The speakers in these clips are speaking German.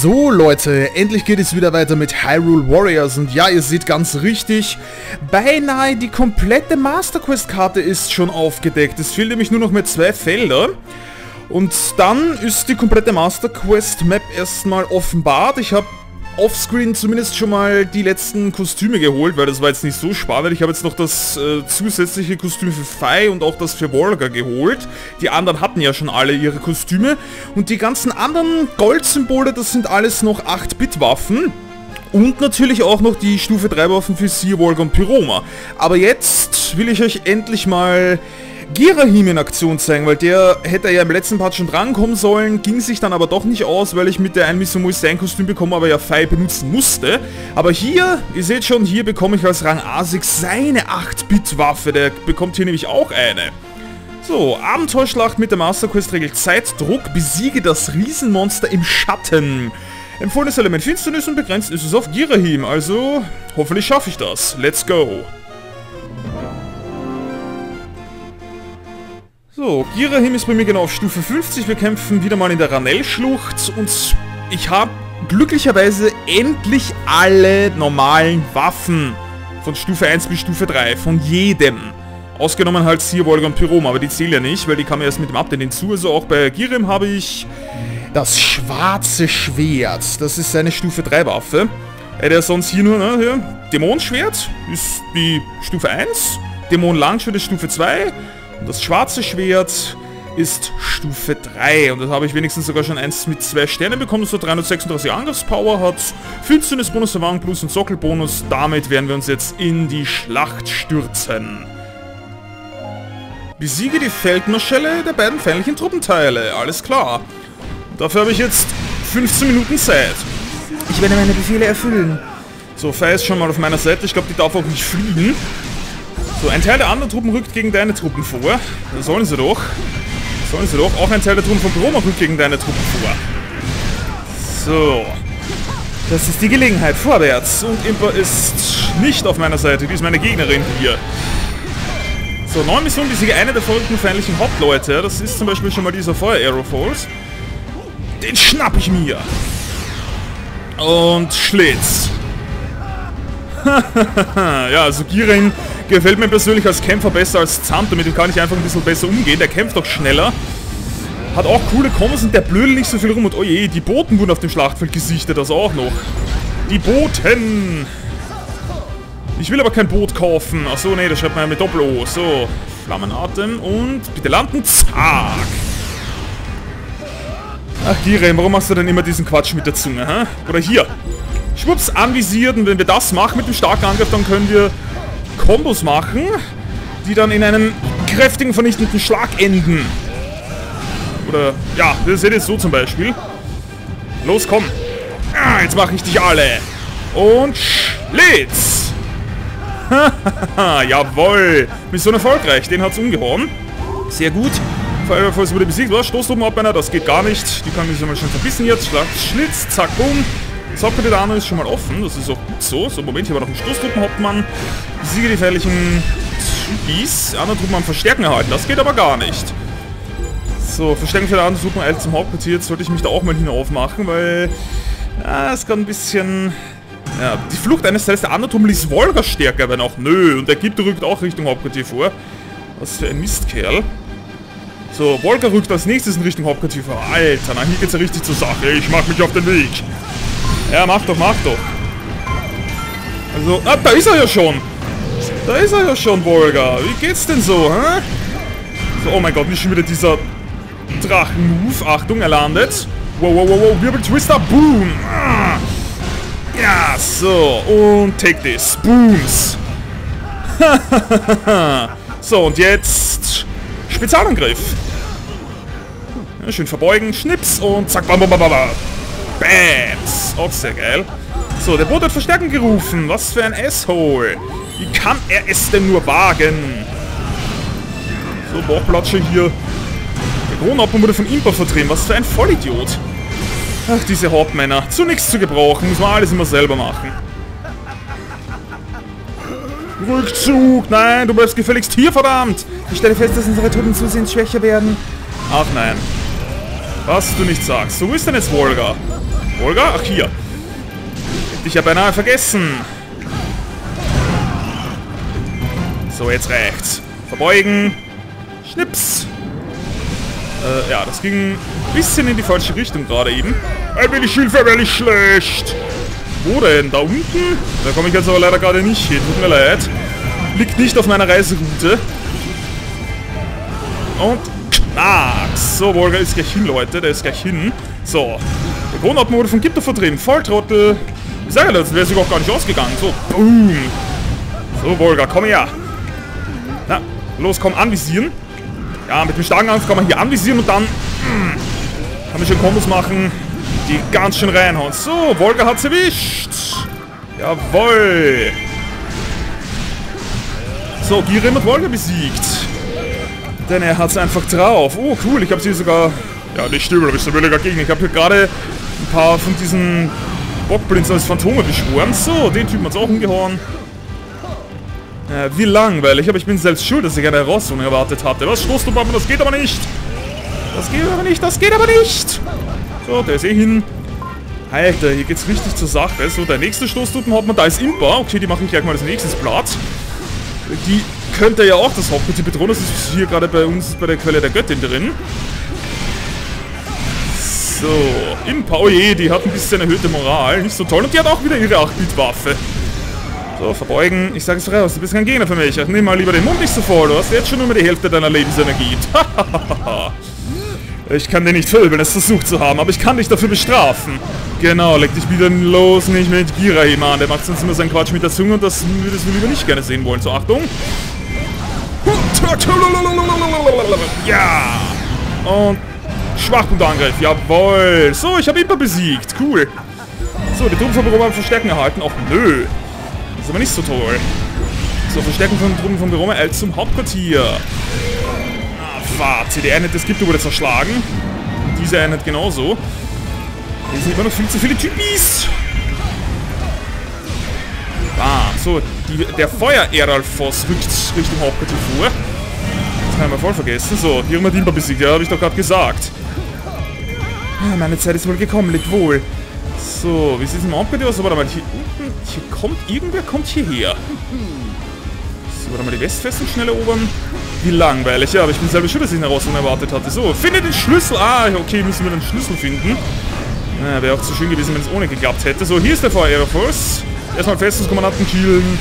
So Leute, endlich geht es wieder weiter mit Hyrule Warriors und ja, ihr seht ganz richtig, beinahe die komplette Master Quest Karte ist schon aufgedeckt. Es fehlen nämlich nur noch mehr 2 Felder und dann ist die komplette Master Quest Map erstmal offenbart. Ich habe offscreen zumindest schon mal die letzten Kostüme geholt, weil das war jetzt nicht so spannend. Ich habe jetzt noch das zusätzliche Kostüm für Fei und auch das für Volga geholt. Die anderen hatten ja schon alle ihre Kostüme. Und die ganzen anderen Goldsymbole, das sind alles noch 8-Bit-Waffen. Und natürlich auch noch die Stufe 3 Waffen für Seer, Volga und Pyroma. Aber jetzt will ich euch endlich mal Girahim in Aktion zeigen, weil der hätte ja im letzten Part schon drankommen sollen, ging sich dann aber doch nicht aus, weil ich mit der Einmissung sein Kostüm bekommen, aber ja Fei benutzen musste. Aber hier, ihr seht schon, hier bekomme ich als Rang A6 seine 8-Bit-Waffe, der bekommt hier nämlich auch eine. So, Abenteuerschlacht mit der Master Quest Regel Zeitdruck, besiege das Riesenmonster im Schatten. Empfohlenes Element Finsternis und begrenzt ist es auf Girahim, also hoffentlich schaffe ich das. Let's go! So, Girahim ist bei mir genau auf Stufe 50, wir kämpfen wieder mal in der Ranell-Schlucht und ich habe glücklicherweise endlich alle normalen Waffen von Stufe 1 bis Stufe 3, von jedem. Ausgenommen halt Seer, Volga und Pyroma, aber die zählen ja nicht, weil die kamen erst mit dem Update hinzu. Also auch bei Girahim habe ich das schwarze Schwert, das ist seine Stufe 3 Waffe. Der sonst hier nur, ne, hier, Dämonenschwert ist die Stufe 1, Dämonenlangschwert ist Stufe 2. Und das schwarze Schwert ist Stufe 3 und das habe ich wenigstens sogar schon eins mit 2 Sternen bekommen, das so 336 Angriffspower hat, Finsternisbonus, Erfahrung plus und Sockelbonus. Damit werden wir uns jetzt in die Schlacht stürzen. Besiege die Feldmarschälle der beiden feindlichen Truppenteile, alles klar. Dafür habe ich jetzt 15 Minuten Zeit. Ich werde meine Befehle erfüllen. So, Fei ist schon mal auf meiner Seite, ich glaube, die darf auch nicht fliegen. So, ein Teil der anderen Truppen rückt gegen deine Truppen vor. Das sollen sie doch. Sollen sie doch. Auch ein Teil der Truppen von Pyroma rückt gegen deine Truppen vor. So. Das ist die Gelegenheit. Vorwärts. Und Impa ist nicht auf meiner Seite. Die ist meine Gegnerin hier. So, neue Mission. Besiege eine der verrückten feindlichen Hauptleute. Das ist zum Beispiel schon mal dieser Feuer-Aero-Falls. Den schnapp ich mir. Und Schlitz. Ja, also Girahim gefällt mir persönlich als Kämpfer besser als Zanto, mit dem kann ich einfach ein bisschen besser umgehen, der kämpft auch schneller. Hat auch coole Kombos und der blödelt nicht so viel rum und oh je, die Boten wurden auf dem Schlachtfeld gesichtet, das auch noch. Die Boten! Ich will aber kein Boot kaufen, achso, nee, das schreibt man ja mit Doppel-O. So, Flammenatem und bitte landen, zack! Ach Girahim, warum machst du denn immer diesen Quatsch mit der Zunge, hä? Oder hier! Schwupps, anvisiert und wenn wir das machen mit dem starken Angriff, dann können wir Kombos machen, die dann in einem kräftigen, vernichtenden Schlag enden. Oder, ja, das seht ihr so zum Beispiel. Los, komm. Jetzt mache ich dich alle. Und Schlitz. Jawohl. Mission erfolgreich, den hat's umgehauen. Sehr gut. Feuerwehrfalls wurde besiegt. Was? Stoßtruppenhauptmänner, das geht gar nicht. Die kann mich schon verbissen jetzt. Schlitz, zack, boom. Das Hauptquartier der anderen ist schon mal offen, das ist auch gut so. So, Moment, hier war noch ein Stoßtruppenhauptmann. Besiege die feindlichen Typis. Andere Truppen haben Verstärken erhalten, das geht aber gar nicht. So, Verstärken für die anderen Truppen eilt zum Hauptquartier. Jetzt sollte ich mich da auch mal hinaufmachen, weil es kann ein bisschen... Ja, die Flucht eines Teils der anderen Truppen ließ Volga stärker, wenn auch nö. Und der Gipte rückt auch Richtung Hauptquartier vor. Was für ein Mistkerl. So, Volga rückt als nächstes in Richtung Hauptquartier vor. Alter, na hier geht's ja richtig zur Sache. Ich mach mich auf den Weg. Ja, mach doch, mach doch. Also, da ist er ja schon. Da ist er ja schon, Volga. Wie geht's denn so, hä? So, oh mein Gott, nicht schon wieder dieser Drachen-Move. Achtung, er landet. Wow, wow, wow, wow, Wirbel-Twister, boom. Ja, so, und take this. Booms. So, und jetzt Spezialangriff. Ja, schön verbeugen, Schnips und zack, bam, bam, bam, bam. Bams! Auch sehr geil. So, der Boot hat Verstärken gerufen. Was für ein Asshole. Wie kann er es denn nur wagen? So, Bauchplatsche hier. Der Kronhauptmann wurde von Impa vertrieben. Was für ein Vollidiot. Ach, diese Hauptmänner. Zu nichts zu gebrauchen. Muss man alles immer selber machen. Rückzug! Nein, du bleibst gefälligst hier, verdammt! Ich stelle fest, dass unsere Truppen zusehends schwächer werden. Ach nein. Was du nicht sagst. So, wo ist denn jetzt Volga? Volga? Ach, hier. Hätte ich ja beinahe vergessen. So, jetzt rechts. Verbeugen. Schnips. Ja, das ging ein bisschen in die falsche Richtung gerade eben. Ein wenig Hilfe wäre nicht schlecht. Wo denn? Da unten? Da komme ich jetzt aber leider gerade nicht hin. Tut mir leid. Liegt nicht auf meiner Reiseroute. Und Knacks. So, Volga ist gleich hin, Leute. Der ist gleich hin. So. Der Kronautomat wurde von Gipto vertrieben. Volltrottel. Ich sage ja, das wäre sich auch gar nicht ausgegangen. So, boom. So, Volga, komm her. Na, los, komm, anvisieren. Ja, mit dem starken Angriff kann man hier anvisieren und dann kann man schon Kombos machen, die ganz schön reinhauen. So, Volga hat's erwischt. Jawoll. So, Girim hat Volga besiegt. Denn er hat's einfach drauf. Oh, cool, ich habe sie sogar... Ja, nicht stimmt, da bist du williger Gegner. Ich habe hier gerade ein paar von diesen Bockblinds als Phantome beschworen. So, den Typen hat's auch umgehauen. Wie langweilig, aber ich bin selbst schuld, dass ich eine Herausforderung erwartet hatte. Was, stoßt du, Papa? Das geht aber nicht. Das geht aber nicht, das geht aber nicht. So, der ist eh hin. Alter, hier geht's richtig zur Sache. So, der nächste Stoßtruppen hat man, da ist Impa. Okay, die mache ich gleich mal als nächstes platt. Die könnte ja auch das Hauptquartier bedrohen. Das ist hier gerade bei uns bei der Quelle der Göttin drin. So, Impa, oh je, die hat ein bisschen erhöhte Moral. Nicht so toll. Und die hat auch wieder ihre 8-Bit-Waffe. So, verbeugen. Ich sage es raus, du bist kein Gegner für mich. Ach, nimm mal lieber den Mund nicht so voll. Du hast jetzt schon nur die Hälfte deiner Lebensenergie. Ich kann dir nicht verübeln, es versucht zu haben, aber ich kann dich dafür bestrafen. Genau, leg dich wieder los, nicht mit Girahim an. Der macht sonst immer seinen Quatsch mit der Zunge und das würdest du lieber nicht gerne sehen wollen. So, Achtung. Ja. Und Schwachpunktangriff. Jawohl. So, ich habe Impa besiegt. Cool. So, die Truppen von Beroma Verstärken erhalten. Och, nö. Das ist aber nicht so toll. So, Verstärken von Truppen von Beroma eilt zum Hauptquartier. Warte, die Einheit des Gipto wurde zerschlagen. Diese Einheit genauso. Hier sind immer noch viel zu viele Typis. So, der Feuer-Eralfos rückt Richtung Hauptquartier vor. Das kann ich mal voll vergessen. So, hier haben wir Dimba besiegt, ja, habe ich doch gerade gesagt. Ja, meine Zeit ist wohl gekommen, lebt wohl. So, wie sieht es im Hauptquartier aus? Warte mal, hier unten, irgendwer kommt hierher. So, warte mal, die Westfestung schnell erobern. Wie langweilig, ja, aber ich bin selber schuld, dass ich eine Herausforderung erwartet hatte. So, finde den Schlüssel. Ah, okay, müssen wir den Schlüssel finden. Ja, wäre auch zu schön gewesen, wenn es ohne geklappt hätte. So, hier ist der Feuer-Aeroforce. Erstmal Festungskommandanten killen.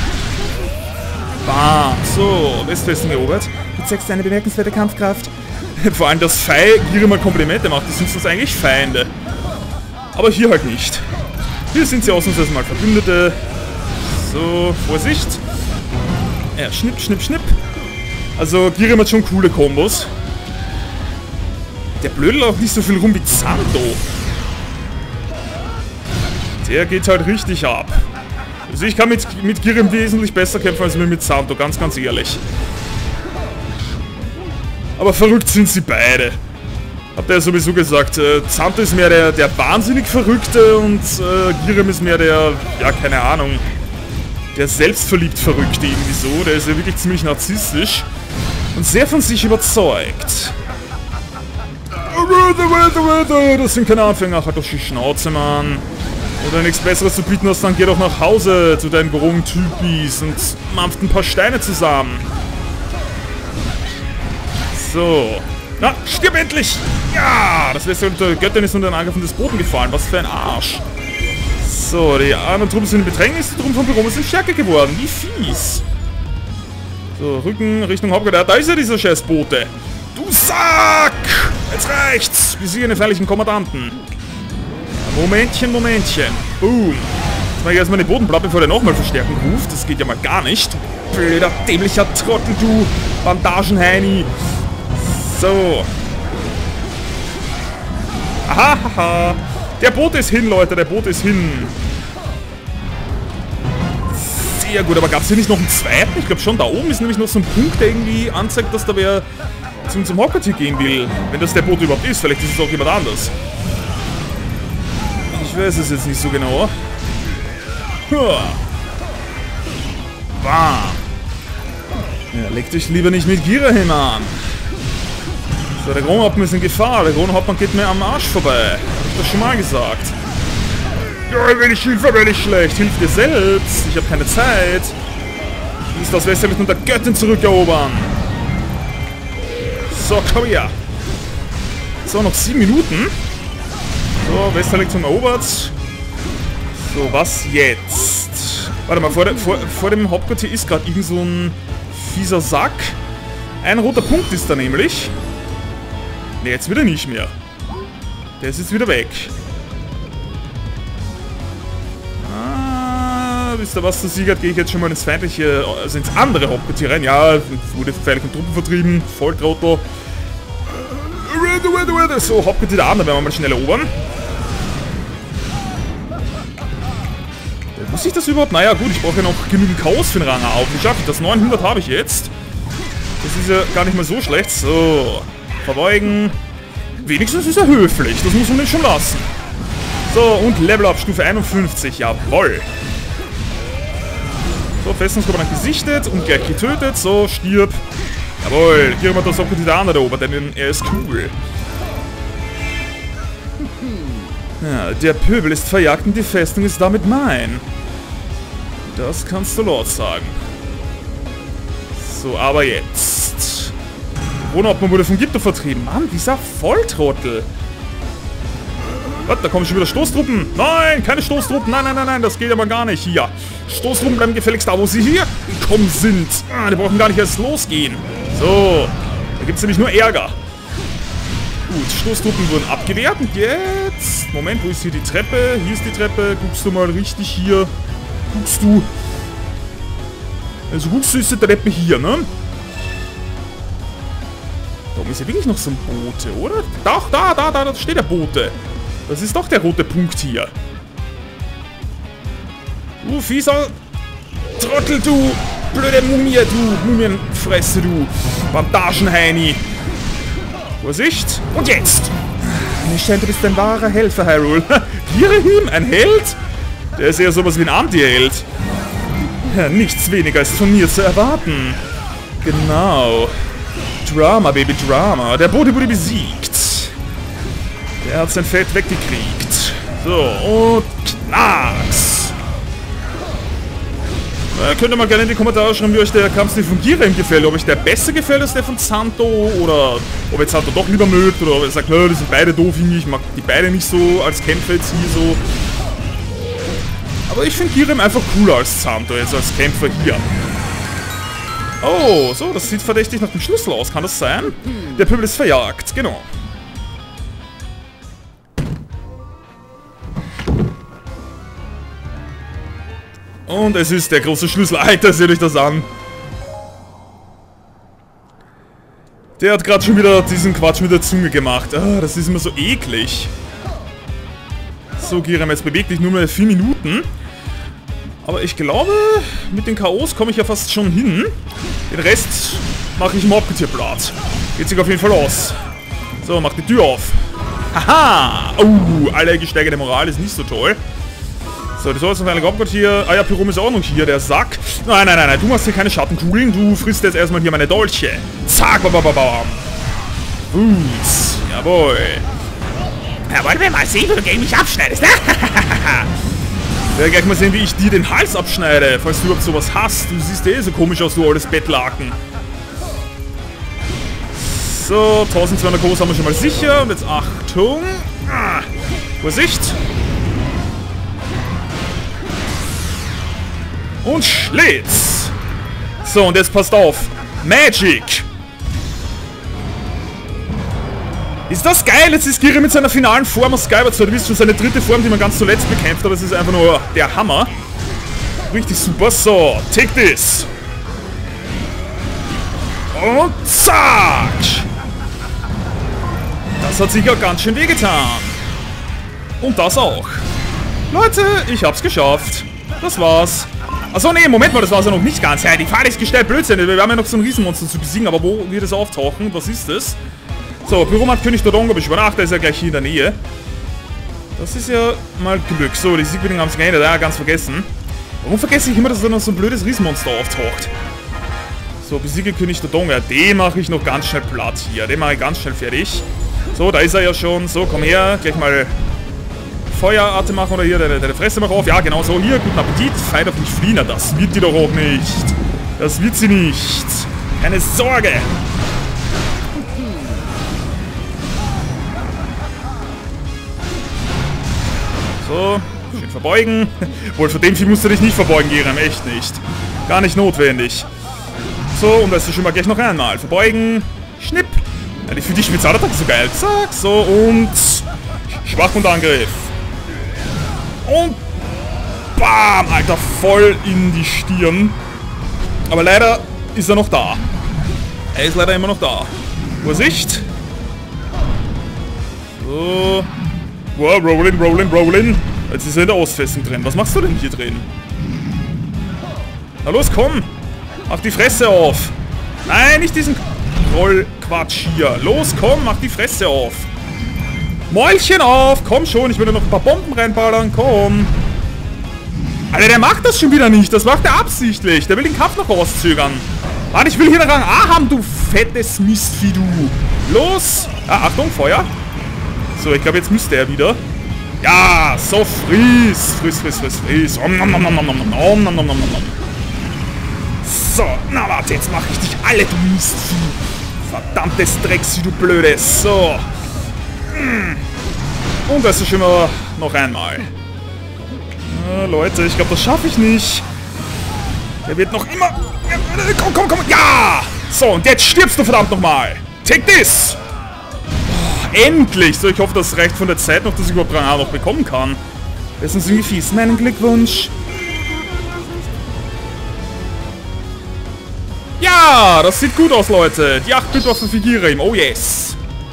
Bam. So, Westfestung erobert. Du zeigst eine bemerkenswerte Kampfkraft. Vor allem, dass Fei hier mal Komplimente macht, das sind uns eigentlich Feinde. Aber hier halt nicht. Hier sind sie ausnahmsweise mal Verbündete. So, Vorsicht. Ja, schnipp, schnipp, schnipp. Also, Girim hat schon coole Kombos. Der blödelt auch nicht so viel rum wie Zanto. Der geht halt richtig ab. Also, ich kann mit Girim wesentlich besser kämpfen als mit Zanto, ganz, ganz ehrlich. Aber verrückt sind sie beide. Habt ihr ja sowieso gesagt. Zanto ist mehr der wahnsinnig Verrückte und Girim ist mehr der, ja, keine Ahnung, der selbstverliebt Verrückte irgendwie so. Der ist ja wirklich ziemlich narzisstisch. Und sehr von sich überzeugt. Das sind keine Anfänger. Halt doch die Schnauze, Mann. Wenn du nichts Besseres zu bieten hast, dann geh doch nach Hause zu deinen groben Typis und mampft ein paar Steine zusammen. So. Na, stirb endlich! Ja! Das letzte Göttin ist unter den Angriffen des Boten gefallen. Was für ein Arsch. So, die anderen Truppen sind in Bedrängnis. Die Truppen von Beroma sind stärker geworden. Wie fies. So, Rücken Richtung Hauptquartier. Da ist ja dieser scheiß Bote. Du Sack! Jetzt reicht's! Wir sehen den feindlichen Kommandanten. Momentchen, Momentchen. Boom. Jetzt mache ich erstmal den Bodenblatt, bevor der nochmal Verstärkung ruft. Das geht ja mal gar nicht. Du blöder, dämlicher Trottel, du Bandagenheini. So. Aha, haha. Der Bote ist hin, Leute. Der Bote ist hin. Sehr gut, aber gab es hier nicht noch einen zweiten? Ich glaube schon, da oben ist nämlich noch so ein Punkt, der irgendwie anzeigt, dass da wer zum Hauptquartier gehen will. Wenn das der Bote überhaupt ist. Vielleicht ist es auch jemand anders. Ich weiß es jetzt nicht so genau. Bam. Ja, leg dich lieber nicht mit Girahim an. So, der Kronhauptmann ist in Gefahr. Der Kronhauptmann geht mir am Arsch vorbei. Hab ich das schon mal gesagt. Ja, wenn ich Hilfe, wenn ich schlecht. Hilf dir selbst. Ich habe keine Zeit. Du musst das Wässerlicht unter Göttin zurückerobern. So, komm her. So, noch 7 Minuten. So, Wässerlicht erobert. So, was jetzt? Warte mal, vor dem Hauptquartier ist gerade irgend so ein fieser Sack. Ein roter Punkt ist da nämlich. Ne, jetzt wieder nicht mehr. Der ist jetzt wieder weg. Wisst ihr was, der Sieger, gehe ich jetzt schon mal ins feindliche, also ins andere Hauptquartier rein. Ja, wurde feindlichen Truppen vertrieben. Volltrottel. So, Hauptquartier der anderen werden wir mal schnell erobern. Muss ich das überhaupt? Naja, gut, ich brauche ja noch genügend Chaos für den Rang auf. Wie schaffe ich das? 900 habe ich jetzt. Das ist ja gar nicht mal so schlecht. So, verbeugen. Wenigstens ist er höflich. Das muss man nicht schon lassen. So, und Level Up Stufe 51. Jawoll. So, Festungskommandant gesichtet und gleich getötet. So, stirb. Jawohl, hier haben wir das auch die andere erobert, denn er ist cool. Ja, der Pöbel ist verjagt und die Festung ist damit mein. Das kannst du laut sagen. So, aber jetzt. Wohnhauptmann wurde von Gipto vertrieben. Mann, dieser Volltrottel. Was, da kommen schon wieder Stoßtruppen. Nein, keine Stoßtruppen. Nein, nein, nein, nein, das geht aber gar nicht. Hier. Stoßtruppen bleiben gefälligst da, wo sie hier gekommen sind. Ah, die brauchen gar nicht erst losgehen. So, da gibt es nämlich nur Ärger. Gut, Stoßtruppen wurden abgewehrt und jetzt... Moment, wo ist hier die Treppe? Hier ist die Treppe. Guckst du mal richtig hier. Guckst du. Also guckst du, ist die Treppe hier, ne? Da oben ist ja wirklich noch so ein Bote, oder? Doch, da steht der Bote. Das ist doch der rote Punkt hier. Du fieser Trottel, du blöde Mumie, du Mumienfresse, du Bandagenheini. Vorsicht. Und jetzt. Mir scheint, du bist ein wahrer Helfer, Hyrule. Girahim, ein Held? Der ist eher sowas wie ein Anti-Held. Ja, nichts weniger ist von mir zu erwarten. Genau. Drama, Baby, Drama. Der Bote wurde besiegt. Der hat sein Feld weggekriegt. So, und knacks. Könnt ihr mal gerne in die Kommentare schreiben, wie euch der Kampfstil von Girahim gefällt. Ob euch der besser gefällt als der von Zanto oder ob ihr Zanto doch lieber mögt oder ob ihr sagt, nö, die sind beide doof irgendwie. Ich mag die beide nicht so als Kämpfer jetzt hier so. Aber ich finde Girahim einfach cooler als Zanto jetzt als Kämpfer hier. Oh, so, das sieht verdächtig nach dem Schlüssel aus. Kann das sein? Der Pöbel ist verjagt, genau. Und es ist der große Schlüssel. Alter, seht euch das an. Der hat gerade schon wieder diesen Quatsch mit der Zunge gemacht. Ah, das ist immer so eklig. So, Girahim, jetzt bewegt dich nur mehr 4 Minuten. Aber ich glaube, mit den K.O.s komme ich ja fast schon hin. Den Rest mache ich im Hauptquartier platt. Geht sich auf jeden Fall aus. So, mach die Tür auf. Haha! Alle gesteigerte Moral ist nicht so toll. So, das soll jetzt noch ein Hauptquartier. Ah ja, Pyrom ist auch noch hier, der Sack. Nein, nein, nein, nein, du machst hier keine Schattenkugeln. Du frisst jetzt erstmal hier meine Dolche. Zack, babababam. Gut, jawohl. Ja, wollen wir mal sehen, wie du gegen mich abschneidest, ne? Ich werde gleich mal sehen, wie ich dir den Hals abschneide, falls du überhaupt sowas hast. Du siehst eh so komisch aus, du altes Bettlaken. So, 1200 Kobos haben wir schon mal sicher. Und jetzt Achtung. Vorsicht. Und Schlitz. So, und jetzt passt auf. Magic. Ist das geil? Jetzt ist Girahim mit seiner finalen Form aus Skyward Sword. Du wisst schon, seine dritte Form, die man ganz zuletzt bekämpft hat. Das ist einfach nur der Hammer. Richtig super. So, take this. Und zack. Das hat sicher ganz schön wehgetan. Und das auch. Leute, ich hab's geschafft. Das war's. Achso, nee, Moment mal, das war's ja noch nicht ganz. Ja, die Falle ist gestellt, Blödsinn. Wir haben ja noch so ein Riesenmonster zu besiegen, aber wo wird es auftauchen? Was ist das? So, Pyromann König Dodongo beschwören. Ach, der ist ja gleich hier in der Nähe. Das ist ja mal Glück. So, die Siegbedingungen haben es geändert. Ja, ganz vergessen. Warum vergesse ich immer, dass da noch so ein blödes Riesenmonster auftaucht? So, besiege König Dodongo. Ja, den mache ich noch ganz schnell platt hier. Den mache ich ganz schnell fertig. So, da ist er ja schon. So, komm her. Gleich mal Feueratem machen oder hier deine Fresse mach auf. Ja, genau so. Hier, guten Appetit. Feier doch nicht fliehen. Das wird die doch auch nicht. Das wird sie nicht. Keine Sorge. So, schön verbeugen. Wohl, vor dem Vieh musst du dich nicht verbeugen, Gerem. Echt nicht. Gar nicht notwendig. So, und das ist schon mal gleich noch einmal. Verbeugen. Schnipp. Ja, ich finde die Spezialattacke so geil. Zack, so und... Schwach und Angriff. Und... Bam! Alter, voll in die Stirn. Aber leider ist er noch da. Er ist leider immer noch da. Vorsicht. So. Wow, rolling, rolling, rolling. Jetzt ist er in der Ausfessung drin. Was machst du denn hier drin? Na los, komm. Mach die Fresse auf. Nein, nicht diesen Rollquatsch hier. Los, komm, mach die Fresse auf. Mäulchen auf. Komm schon, ich will noch ein paar Bomben reinballern. Komm. Alter, der macht das schon wieder nicht. Das macht er absichtlich. Der will den Kampf noch rauszögern. Warte, ich will hier einen Rang A haben, du fettes Mistvieh, du. Los. Ah, Achtung, Feuer. So, ich glaube, jetzt müsste er wieder. Ja, so friss. Friss, friss, friss, friss. Om, nom, nom, nom, nom, nom, nom, nom, nom, nom, nom, nom. So, na warte, jetzt mache ich dich alle, du Mistvieh. Verdammtes Drecksvieh, du Blödes. So. Und das ist schon mal noch einmal. Leute, ich glaube, das schaffe ich nicht. Der wird noch immer... Komm, komm, komm. Ja! So, und jetzt stirbst du verdammt nochmal. Take this! Oh, endlich! So, ich hoffe, das reicht von der Zeit noch, dass ich überhaupt Rang A noch bekommen kann. Das ist irgendwie fies. Meinen Glückwunsch. Ja, das sieht gut aus, Leute. Die 8-Bit-Waffe für Girim. Oh yes.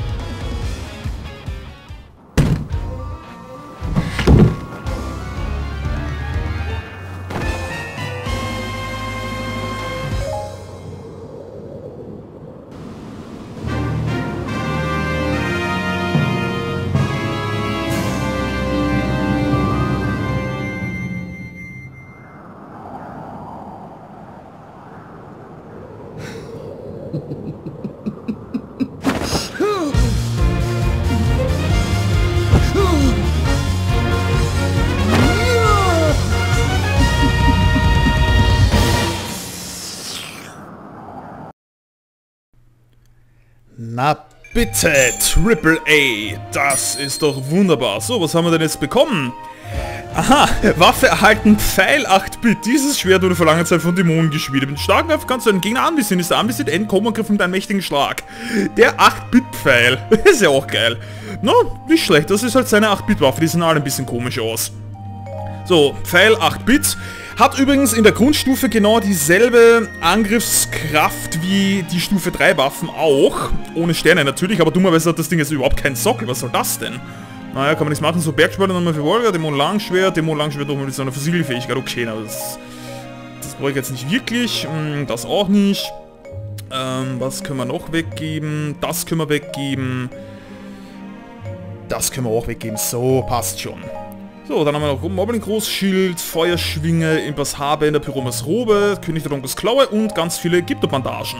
Na bitte, Triple A, das ist doch wunderbar. So, was haben wir denn jetzt bekommen? Aha, Waffe erhalten, Pfeil 8-Bit. Dieses Schwert wurde vor langer Zeit von Dämonen geschmiedet. Mit starken Waffen kannst du einen Gegner anvisieren. Ist der anvisiert, entkommen und griff mit einem mächtigen Schlag. Der 8-Bit-Pfeil. Ist ja auch geil. No, nicht schlecht. Das ist halt seine 8-Bit-Waffe. Die sehen alle ein bisschen komisch aus. So, Pfeil 8-Bit. Hat übrigens in der Grundstufe genau dieselbe Angriffskraft wie die Stufe 3 Waffen auch. Ohne Sterne natürlich, aber dummerweise hat das Ding jetzt überhaupt keinen Sockel. Was soll das denn? Naja, kann man nichts machen. So, Bergschwert nochmal für Volga, Dämon Langschwert nochmal mit so einer Versiegelfähigkeit. Okay, aber das brauche ich jetzt nicht wirklich. Das auch nicht. Was können wir noch weggeben? Das können wir weggeben. Das können wir auch weggeben. So, passt schon. So, dann haben wir noch Moblin Großschild, Feuerschwinge, Impas Haarbänder, Pyromas Robe, König der Donkels Klaue und ganz viele Gyptobandagen.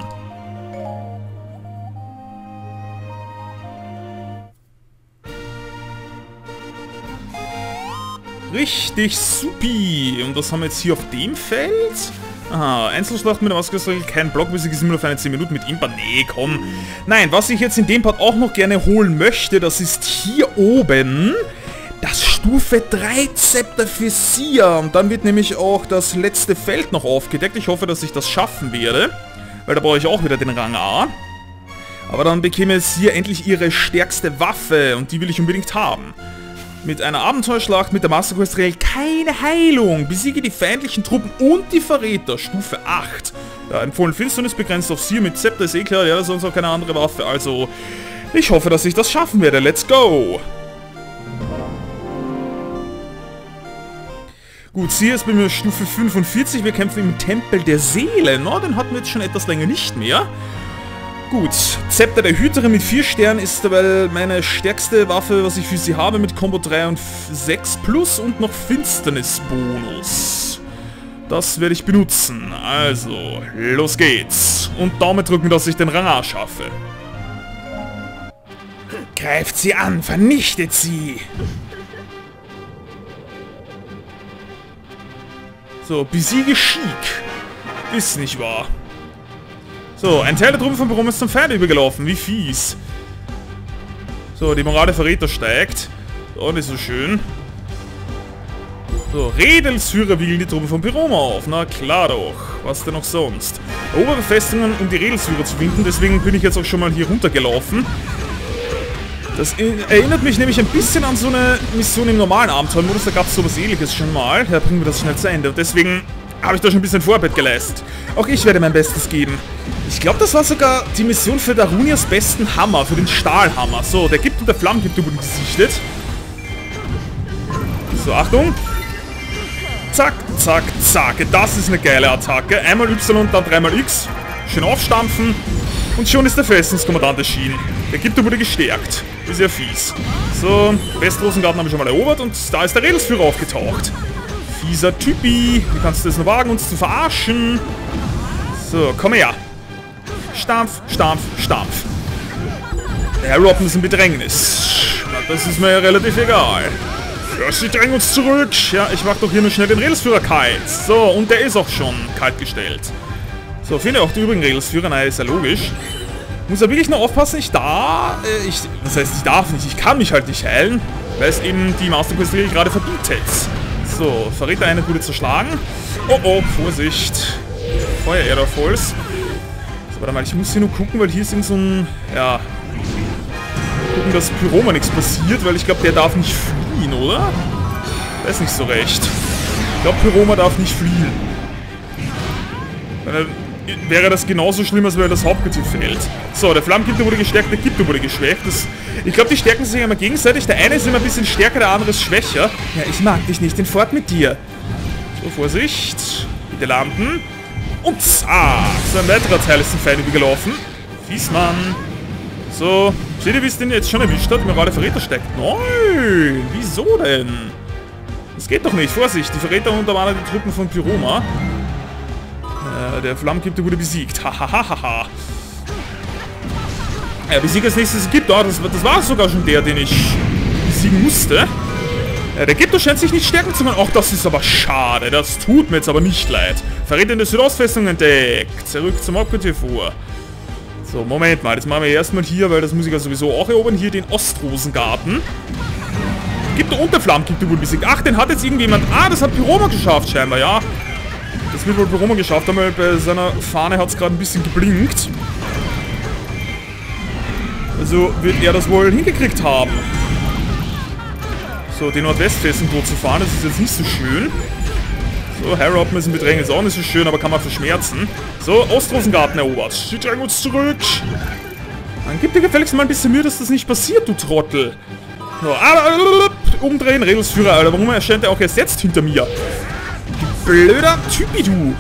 Richtig supi. Und was haben wir jetzt hier auf dem Feld? Aha, Einzelschlacht mit der Maske, kein blockmäßiges Simmel auf eine 10 Minuten mit Impa. Nee, komm. Nein, was ich jetzt in dem Part auch noch gerne holen möchte, das ist hier oben das Stufe 3 Zepter für Sia. Und dann wird nämlich auch das letzte Feld noch aufgedeckt. Ich hoffe, dass ich das schaffen werde. Weil da brauche ich auch wieder den Rang A. Aber dann bekäme Sia endlich ihre stärkste Waffe. Und die will ich unbedingt haben. Mit einer Abenteuerschlacht mit der Master Quest Regel keine Heilung. Besiege die feindlichen Truppen und die Verräter. Stufe 8. Ja, empfohlen Finsternis begrenzt auf Sia mit Zepter ist eh klar. Ja, das ist sonst auch keine andere Waffe. Also, ich hoffe, dass ich das schaffen werde. Let's go! Gut, Sia ist bei mir Stufe 45. Wir kämpfen im Tempel der Seele. No, den hatten wir jetzt schon etwas länger nicht mehr. Gut, Zepter der Hüterin mit 4 Sternen ist dabei meine stärkste Waffe, was ich für sie habe, mit Combo 3 und 6 plus und noch Finsternisbonus. Das werde ich benutzen. Also, los geht's. Und Daumen drücken, dass ich den Rang A schaffe. Greift sie an, vernichtet sie! So, besiege Sheik. Ist nicht wahr. So, ein Teil der Truppen von Pyrom ist zum Feind übergelaufen. Wie fies. So, die Moral der Verräter steigt. Oh, nicht so schön. So, Redelsführer wiegeln die Truppen von Pyrom auf. Na klar doch. Was denn noch sonst? Erober Befestigungen, um die Redelsführer zu finden. Deswegen bin ich jetzt auch schon mal hier runtergelaufen. Das erinnert mich nämlich ein bisschen an so eine Mission im normalen Abenteuermodus. Da gab es sowas Ähnliches schon mal. Da bringen wir das schnell zu Ende. Und deswegen habe ich da schon ein bisschen Vorarbeit geleistet. Auch ich werde mein Bestes geben. Ich glaube, das war sogar die Mission für Darunias besten Hammer, für den Stahlhammer. So, der gibt und der Flammengift wurde gesichtet. So, Achtung. Zack, zack, zack. Das ist eine geile Attacke. Einmal Y, dann dreimal X. Schön aufstampfen. Und schon ist der Festungskommandant erschienen. Der Gipfel wurde gestärkt. Ist ja fies. So, Westrosengarten habe ich schon mal erobert und da ist der Redelsführer aufgetaucht. Fieser Typi. Wie kannst du das nur wagen, uns zu verarschen? So, komm her. Stampf, Stampf, Stampf. Der Herr Robben ist in Bedrängnis. Na, das ist mir ja relativ egal. Ja, sie drängen uns zurück. Ja, ich mach doch hier nur schnell den Redelsführer kalt. So, und der ist auch schon kalt gestellt. So, finde auch die übrigen Redelsführer. Naja, ist ja logisch. Muss ja wirklich nur aufpassen, das heißt, ich darf nicht. Ich kann mich halt nicht heilen, weil es eben die Master Quest gerade verbietet. So, Verräter eine wurde zerschlagen. Oh, oh, Vorsicht. Feuer Airfalls. So, warte mal, ich muss hier nur gucken, weil hier ist irgend so ein, ja, gucken, dass Pyroma nichts passiert, weil ich glaube, der darf nicht fliehen, oder? Weiß nicht so recht. Ich glaube, Pyroma darf nicht fliehen. Weil wäre das genauso schlimm, als wenn das Hauptquartier fällt. So, der Flammengipfel wurde gestärkt, der Gipfel wurde geschwächt. Ich glaube, die stärken sich immer gegenseitig. Der eine ist immer ein bisschen stärker, der andere ist schwächer. Ja, ich mag dich nicht, denn fort mit dir. So, Vorsicht. Bitte landen. Und zack. So, ein weiterer Teil ist den Feind übergelaufen. Fiesmann. So, seht ihr, wie es den jetzt schon erwischt hat? Mir war der Verräter steckt. Nein, wieso denn? Das geht doch nicht. Vorsicht, die Verräter unterwandern die Truppen von Pyroma. Der Flammengipfel wurde besiegt. Hahaha. Ja, besiegt als nächstes gibt. Oh, das war sogar schon der, den ich besiegen musste. Ja, der Gipfel scheint sich nicht stärken zu können. Ach, das ist aber schade. Das tut mir jetzt aber nicht leid. Verräter in der Südostfestung entdeckt. Zurück zum Hauptquartier vor. So, Moment mal. Jetzt machen wir erstmal hier, weil das muss ich ja sowieso auch erobern, hier den Ostrosengarten. Gipfel und der Flammengipfel wurde besiegt. Ach, den hat jetzt irgendjemand. Ah, das hat Pyroma geschafft scheinbar, ja. Das wird wohl Pyroma geschafft haben, weil bei seiner Fahne hat es gerade ein bisschen geblinkt. Also wird er das wohl hingekriegt haben. So, die Nordwestfestung tot zu fahren, das ist jetzt nicht so schön. So, Herr Robben ist in Bedrängnis, auch nicht so schön, aber kann man verschmerzen. So, Ostrosengarten erobert. Sie drängen uns zurück. Dann gib dir gefälligst mal ein bisschen Mühe, dass das nicht passiert, du Trottel. So, umdrehen, Redelsführer, Alter. Warum erscheint er auch erst jetzt hinter mir? Blöder Typi, du!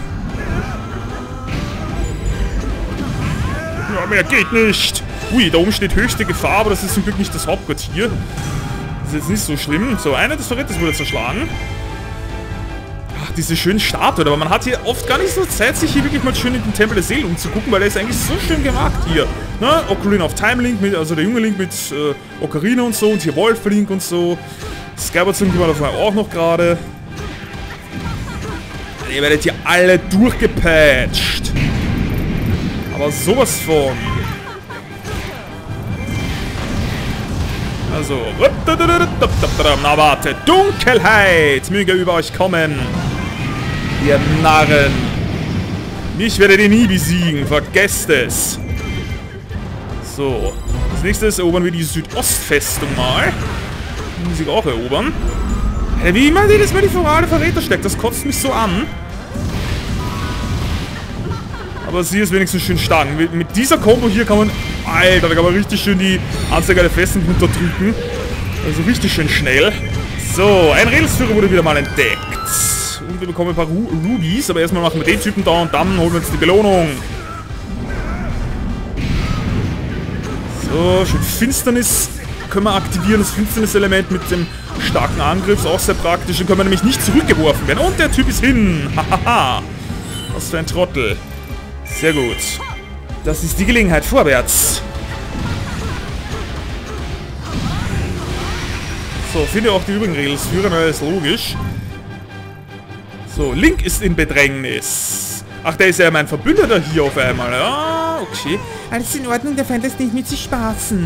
Ja, mehr geht nicht! Ui, da oben steht höchste Gefahr, aber das ist zum Glück nicht das Hauptquartier. Das ist jetzt nicht so schlimm. So, einer des Verräters wurde zerschlagen. Ach, diese schönen Statuen, aber man hat hier oft gar nicht so Zeit, sich hier wirklich mal schön in den Tempel der Seele umzugucken, weil der ist eigentlich so schön gemacht hier. Ne? Ocarina of Time Link, also der junge Link mit Ocarina und so, und hier Wolf Link und so. Skyward Sword war davon auch noch gerade. Ihr werdet hier alle durchgepatcht. Aber sowas von. Also. Na warte. Dunkelheit möge über euch kommen. Ihr Narren. Mich werdet ihr nie besiegen. Vergesst es. So. Als nächstes erobern wir die Südostfestung mal. Die muss ich auch erobern. Wie immer jedes Mal die Moral der Verräter steckt. Das kotzt mich so an. Aber sie ist wenigstens schön stark. Mit dieser Combo hier kann man... Alter, da kann man richtig schön die Anzeige der Festung runterdrücken. Also richtig schön schnell. So, ein Redelsführer wurde wieder mal entdeckt. Und wir bekommen ein paar Rubies. Aber erstmal machen wir den Typen da und dann holen wir uns die Belohnung. So, schön Finsternis können wir aktivieren. Das Finsternis-Element mit dem starken Angriff ist auch sehr praktisch. Dann können wir nämlich nicht zurückgeworfen werden. Und der Typ ist hin. Hahaha. Was für ein Trottel. Sehr gut. Das ist die Gelegenheit. Vorwärts. So, finde auch die übrigen Redelsführer. Das ist logisch. So, Link ist in Bedrängnis. Ach, der ist ja mein Verbündeter hier auf einmal. Ah, okay. Alles in Ordnung, der Feind lässt nicht mit sich spaßen.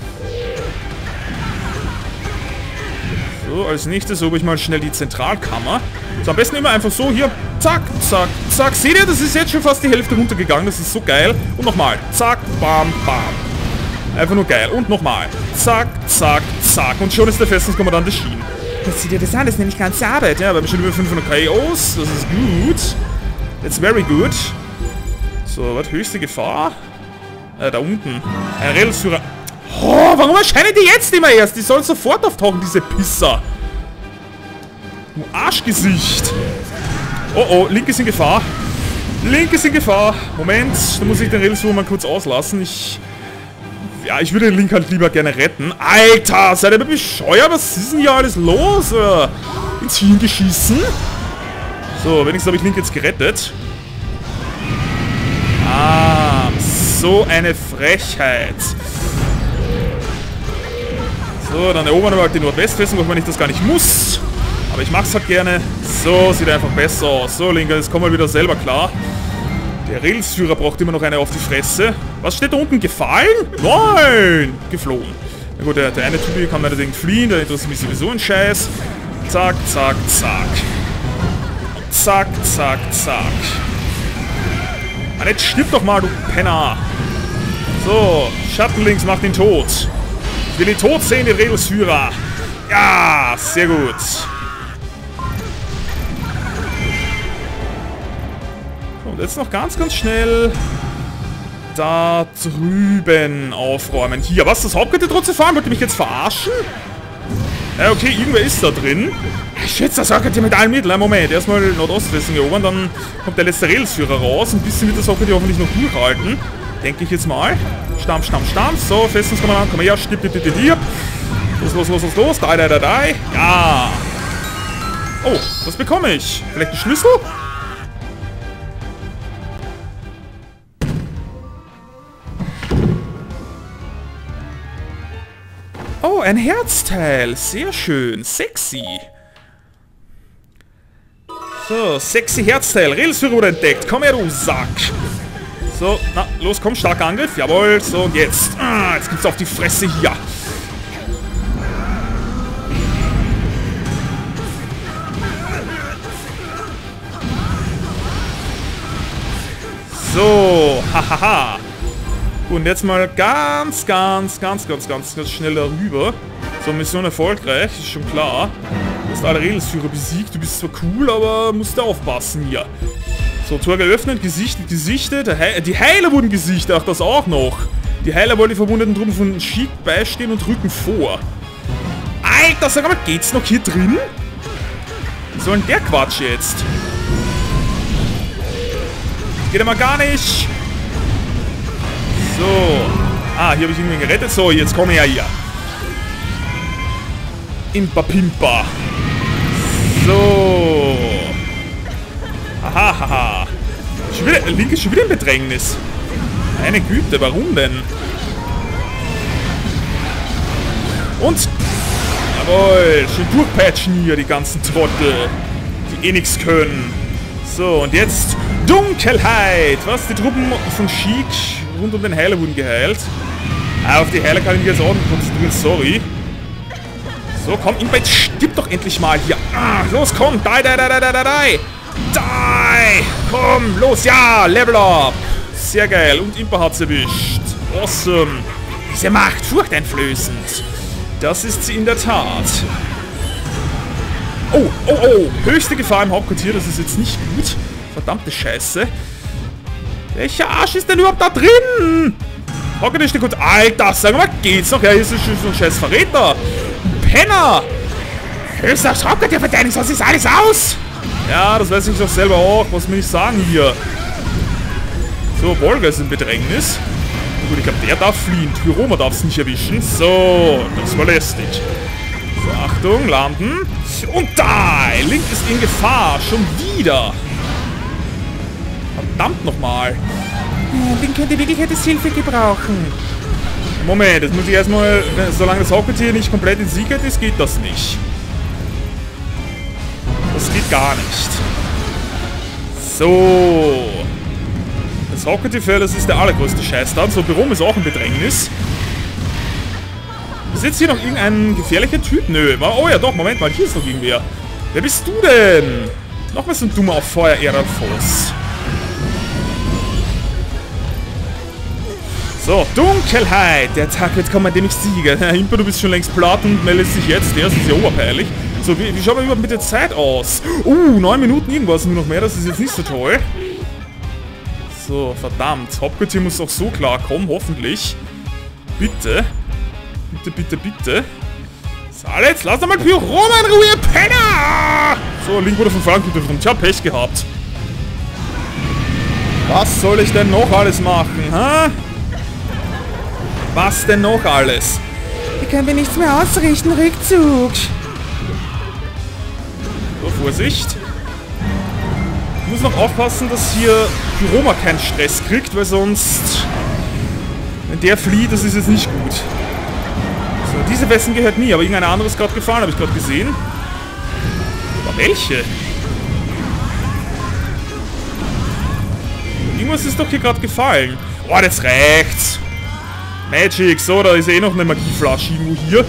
So, als nächstes hole ich mal schnell die Zentralkammer. So, am besten immer einfach so hier. Zack, zack, zack. Seht ihr, das ist jetzt schon fast die Hälfte runtergegangen. Das ist so geil. Und nochmal. Zack, bam, bam. Einfach nur geil. Und nochmal. Zack, zack, zack. Und schon ist der Festungskommandant erschienen. Das sieht ja das an, das ist nämlich ganze Arbeit. Ja, wir haben schon über 500 KOs. Das ist gut. That's very good. So, was? Höchste Gefahr? Da unten. Ein Rädelsführer. Oh, warum erscheinen die jetzt immer erst? Die sollen sofort auftauchen, diese Pisser. Du Arschgesicht. Oh, oh, Link ist in Gefahr. Link ist in Gefahr. Moment, da muss ich den Rädelsführer mal kurz auslassen. Ich würde den Link halt lieber gerne retten. Alter, seid ihr mal bescheuert? Was ist denn hier alles los? Ins Hirn geschissen? So, wenigstens habe ich Link jetzt gerettet. Ah, so eine Frechheit. So, dann erobern wir halt die Nordwestfestung, auch wenn ich das gar nicht muss. Aber ich mach's halt gerne. So, sieht einfach besser aus. So, Link, jetzt kommen wir wieder selber klar. Der Rädelsführer braucht immer noch eine auf die Fresse. Was steht da unten? Gefallen? Nein! Geflogen. Na gut, der eine Typ hier kann meinetwegen fliehen. Der interessiert mich sowieso ein Scheiß. Zack, zack, zack. Zack, zack, zack. Ah, jetzt stirb doch mal, du Penner. So, Schattenlinks macht ihn tot. Ich will ihn tot sehen, den Rädelsführer. Ja, sehr gut. Und jetzt noch ganz, ganz schnell da drüben aufräumen. Hier, was? Das Hauptquartier trotzdem fahren? Wollt ihr mich jetzt verarschen? Ja, okay, irgendwer ist da drin. Ich schätze, das Hauptquartier mit allen Mitteln. Moment, erstmal Nordostfestung erobern, dann kommt der letzte Rädelsführer raus. Ein bisschen wird das Hauptquartier hoffentlich noch durchhalten. Denke ich jetzt mal. Stampf, stampf, stampf. So, Festungskommandant, komm her, stirb, stirb, stirb, stirb. Los, los, los, los, los. Da, da, da, da. Ja. Oh, was bekomme ich? Vielleicht einen Schlüssel? Oh, ein Herzteil. Sehr schön. Sexy. So, sexy Herzteil. Rädelsführer wurde entdeckt. Komm her, du Sack. So, na, los, komm, starker Angriff. Jawohl, so, und jetzt. Ah, jetzt gibt's auf die Fresse hier. So, hahaha. Und jetzt mal ganz schnell darüber. So, Mission erfolgreich, ist schon klar. Du hast alle Rädelsführer besiegt. Du bist zwar cool, aber musst du aufpassen hier. So, Tor geöffnet, gesichtet. Die Heiler wurden gesichtet, ach, das auch noch. Die Heiler wollen die verwundeten Truppen von Sheik beistehen und rücken vor. Alter, sag mal, geht's noch hier drin? Was soll denn der Quatsch jetzt? Geht aber gar nicht. So. Ah, hier habe ich irgendwie gerettet. So, jetzt komm her hier. Impa Pimpa. So. Hahaha. Link ist schon wieder in Bedrängnis. Meine Güte, warum denn? Und. Jawohl, schon durchpatchen hier, die ganzen Trottel. Die eh nichts können. So, und jetzt Dunkelheit. Was? Die Truppen von Sheik rund um den Heiler wurden geheilt. Ah, auf die Heiler kann ich mich jetzt auch nicht konzentrieren, sorry. So, komm, Impact, stirb doch endlich mal hier. Ah, los, komm, die. Komm, los, ja, Level Up. Sehr geil, und Impa hat's erwischt. Awesome. Diese Macht, furchteinflößend. Das ist sie in der Tat. Oh, oh, oh, höchste Gefahr im Hauptquartier, das ist jetzt nicht gut. Verdammte Scheiße. Welcher Arsch ist denn überhaupt da drin? Hauptquartier steht gut. Alter, sag mal, geht's noch? Ja, hier ist so ein scheiß Verräter. Ein Penner. Willst du das Hauptquartier verteidigen, sonst ist alles aus. Ja, das weiß ich doch selber auch. Was will ich sagen hier? So, Volga ist in Bedrängnis. Gut, ich glaube, der darf fliehen. Tyroma darf es nicht erwischen. So, das war lästig. So, Achtung, landen. Und da! Link ist in Gefahr. Schon wieder. Verdammt nochmal. Link könnte wirklich etwas Hilfe gebrauchen. Moment, jetzt muss ich erstmal, solange das Hauptquartier nicht komplett in Sicherheit ist, geht das nicht. Das geht gar nicht. So. Das Rocket-Fell, das ist der allergrößte Scheiß dann. So, Berom ist auch ein Bedrängnis. Ist jetzt hier noch irgendein gefährlicher Typ? Nö. Oh ja, doch, Moment mal, hier ist noch irgendwer. Wer bist du denn? Nochmal so ein dummer auf Feuer, Eraphos. So, Dunkelheit. Der Tag wird kommen, an dem ich siege. Impa, du bist schon längst platt und meldest dich jetzt. Das ist ja oberpeinlich. So, wie schauen wir überhaupt mit der Zeit aus? 9 Minuten irgendwas nur noch mehr. Das ist jetzt nicht so toll. So, verdammt. Hauptquartier muss auch so klarkommen, hoffentlich. Bitte. Bitte, bitte, bitte. So, jetzt lass doch mal Pyroma in Ruhe, Penner! So, Link wurde von Frankfurt gefunden. Tja, Pech gehabt. Was soll ich denn noch alles machen, hä? Was denn noch alles? Hier können wir nichts mehr ausrichten, Rückzug. So, Vorsicht. Ich muss noch aufpassen, dass hier Pyroma keinen Stress kriegt, weil sonst... Wenn der flieht, das ist jetzt nicht gut. So, diese Westen gehört nie, aber irgendeine andere ist gerade gefallen, habe ich gerade gesehen. Aber welche? Irgendwas ist doch hier gerade gefallen. Oh, das reicht. Magic, so, da ist eh noch eine Magieflasche irgendwo hier.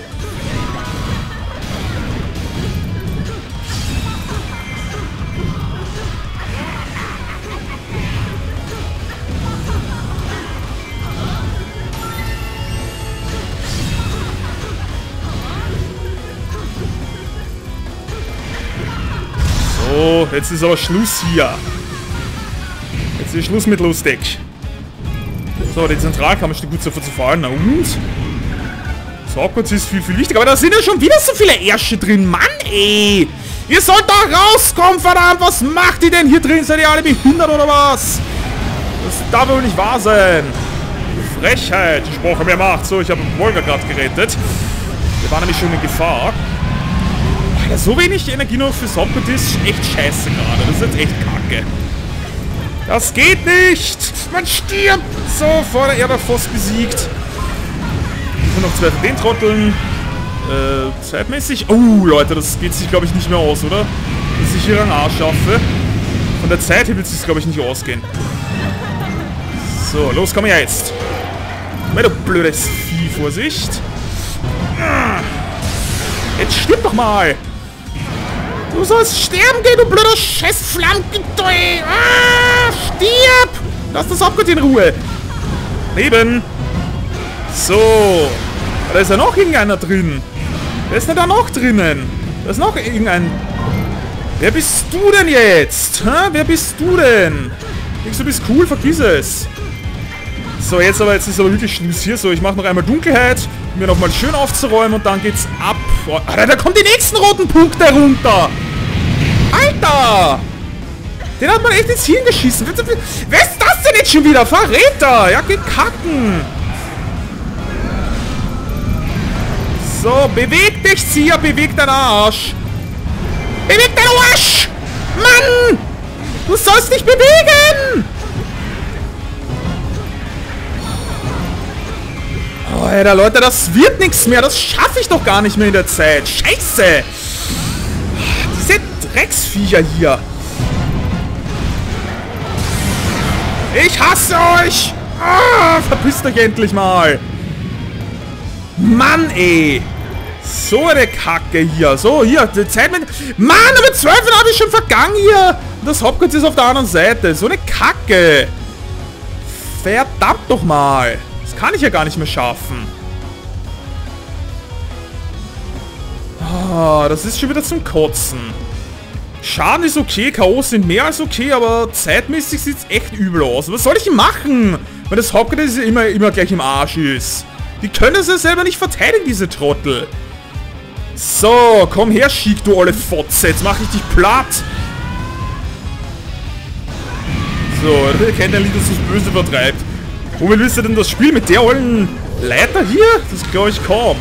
So, jetzt ist aber Schluss hier. Jetzt ist Schluss mit lustig. So, die Zentralkammer steht gut zu verfallen. Na und? So, kurz ist viel, viel wichtiger. Aber da sind ja schon wieder so viele Ärsche drin. Mann, ey! Ihr sollt da rauskommen, verdammt! Was macht ihr denn hier drin? Seid ihr alle behindert oder was? Das darf wohl nicht wahr sein. Frechheit, die Sprache mehr macht. So, ich habe Volga gerade gerettet. Wir waren nämlich schon in Gefahr. Alter, so wenig Energie noch fürs Hauptquartier ist echt scheiße gerade. Das ist jetzt echt kacke. Das geht nicht! Man stirbt! So, vor der Eraphos besiegt. Nur noch 2 von den Trotteln. Zeitmäßig. Oh, Leute, das geht sich, glaube ich, nicht mehr aus, oder? Dass ich hier einen Arsch schaffe. Von der Zeit her wird es sich, glaube ich, nicht ausgehen. So, los, komm her jetzt. Du blödes Vieh, Vorsicht. Jetzt stirb doch mal! Du sollst sterben gehen, du blöder Scheiß-Flammgedeu! Stirb! Lass das Hauptquartier in Ruhe! Leben! So! Da ist ja noch irgendeiner drin! Wer ist denn da noch drinnen? Da ist noch irgendein... Wer bist du denn jetzt? Hä? Wer bist du denn? Denkst du bist cool? Vergiss es! So, jetzt ist aber wirklich Schluss hier. So, ich mache noch einmal Dunkelheit, um mir nochmal schön aufzuräumen und dann geht's ab. Oh, Alter, da kommen die nächsten roten Punkte runter! Alter! Den hat man echt ins Hirn geschissen. Wer ist das denn jetzt schon wieder? Verräter! Ja, geht kacken! So, beweg dich, Zia! Beweg deinen Arsch! Beweg deinen Arsch! Mann! Du sollst dich bewegen! Oh, Alter, Leute, das wird nichts mehr. Das schaffe ich doch gar nicht mehr in der Zeit. Scheiße! Diese Drecksviecher hier. Ich hasse euch! Verpisst euch endlich mal! Mann, ey! So eine Kacke hier. So, hier, die Zeit mit... Mann, aber 12 habe ich schon vergangen hier! Und das Hauptquartier ist auf der anderen Seite. So eine Kacke! Verdammt doch mal! Das kann ich ja gar nicht mehr schaffen. Das ist schon wieder zum Kotzen. Schaden ist okay, K.O.s sind mehr als okay, aber zeitmäßig sieht es echt übel aus. Was soll ich machen, wenn das Hauptquartier immer gleich im Arsch ist? Die können es ja selber nicht verteidigen, diese Trottel. So, komm her, Schick, du olle Fotze. Jetzt mache ich dich platt. So, ihr kennt ein Lied, das das Böse vertreibt. Womit willst du denn das Spiel? Mit der ollen Leiter hier? Das glaube ich kaum.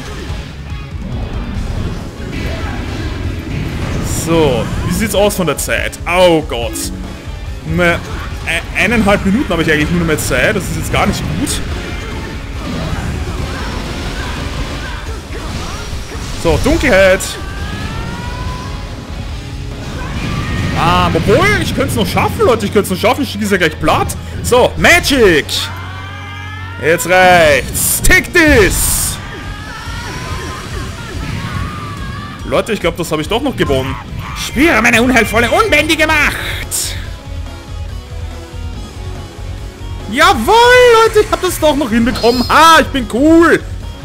So, wie sieht's aus von der Zeit? Oh Gott. 1,5 Minuten habe ich eigentlich nur noch mehr Zeit. Das ist jetzt gar nicht gut. So, Dunkelheit. Obwohl, ich könnte es noch schaffen, Leute. Ich könnte es noch schaffen. Ich schicke es ja gleich platt. So, Magic. Jetzt reicht's. Take this. Leute, ich glaube, das habe ich doch noch gewonnen. Spüre meine unheilvolle, unbändige Macht. Jawohl, Leute, ich habe das doch noch hinbekommen. Ha, ich bin cool.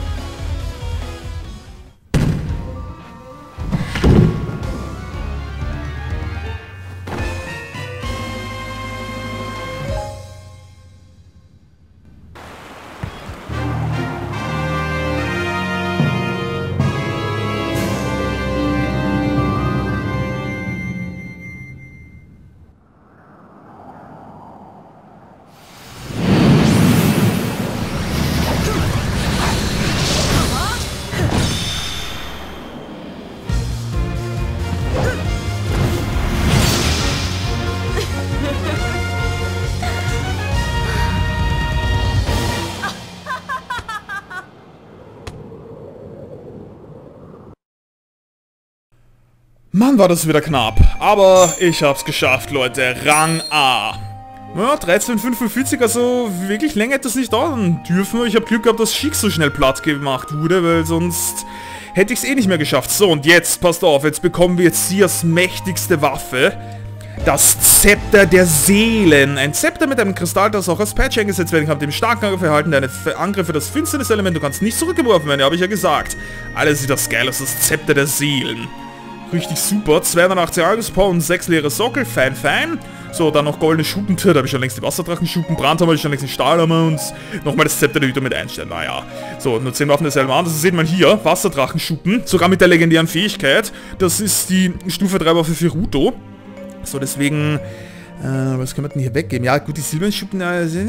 Mann, war das wieder knapp. Aber ich hab's geschafft, Leute. Rang A. Ja, 13,45 fühlt sich also wirklich länger hätte es nicht dauern dürfen. Ich habe Glück gehabt, dass Sheik so schnell platt gemacht wurde, weil sonst hätte ich es eh nicht mehr geschafft. So, und jetzt, passt auf, jetzt bekommen wir jetzt Seers mächtigste Waffe. Das Zepter der Seelen. Ein Zepter mit einem Kristall, das auch als Patch eingesetzt werden kann. Dem starken Angriff erhalten deine Angriffe das Finsternis-Element. Du kannst nicht zurückgeworfen werden, ja, habe ich ja gesagt. Alles sieht das geil aus, das Zepter der Seelen. Richtig super. 280 Arguspower und 6 leere Sockel. Fein, fein. So, dann noch goldene Schuppentier. Da habe ich schon längst die Wasserdrachenschuppen. Brandhammer habe ich schon längst den Stahlhammer. Und nochmal das Zepter der Hüter mit einstellen. Naja. So, nur 10 Waffen derselben Art. Das sieht man hier. Wasserdrachenschuppen. Sogar mit der legendären Fähigkeit. Das ist die Stufe 3 Waffe für Ruto. So, deswegen... was können wir denn hier weggeben? Ja, gut, die Silbernschuppen...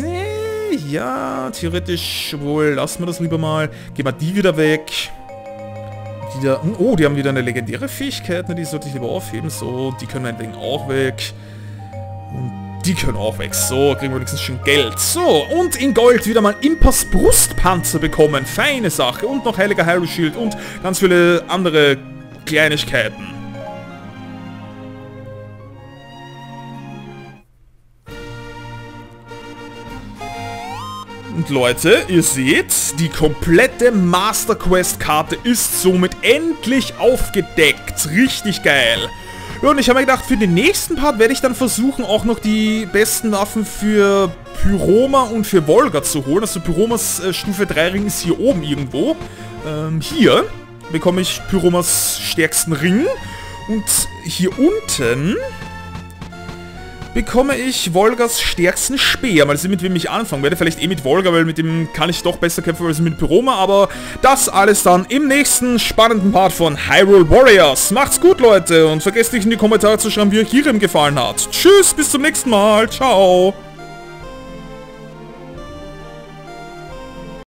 ja, theoretisch... Wohl, lassen wir das lieber mal. Gehen wir die wieder weg. Die da, oh, die haben wieder eine legendäre Fähigkeit, ne, die sollte ich lieber aufheben. So, die können meinetwegen auch weg. Und die können auch weg. So, kriegen wir wenigstens schon Geld. So, und in Gold wieder mal Impas Brustpanzer bekommen. Feine Sache. Und noch Heiliger Hyrule Shield und ganz viele andere Kleinigkeiten. Und Leute, ihr seht, die komplette Master Quest Karte ist somit endlich aufgedeckt. Richtig geil. Ja, und ich habe mir gedacht, für den nächsten Part werde ich dann versuchen, auch noch die besten Waffen für Pyroma und für Volga zu holen. Also Pyromas Stufe 3 Ring ist hier oben irgendwo. Hier bekomme ich Pyromas stärksten Ring. Und hier unten bekomme ich Volgas stärksten Speer. Mal sehen, mit wem ich anfangen werde. Vielleicht eh mit Volga, weil mit dem kann ich doch besser kämpfen als mit Pyroma. Aber das alles dann im nächsten spannenden Part von Hyrule Warriors. Macht's gut, Leute. Und vergesst nicht in die Kommentare zu schreiben, wie euch Irem gefallen hat. Tschüss, bis zum nächsten Mal. Ciao.